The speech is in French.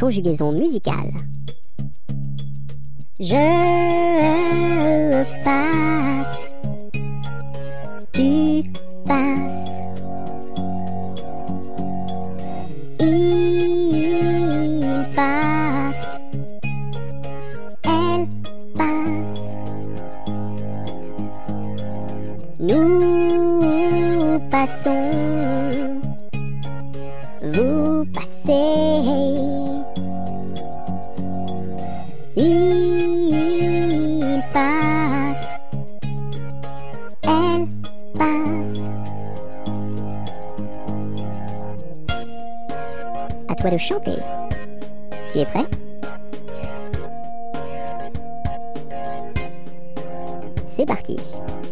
conjugaison musicale. Je passe, tu passes, il passe, elle passe, nous passons, vous passez, il passe, elle passe. À toi de chanter. Tu es prêt? C'est parti.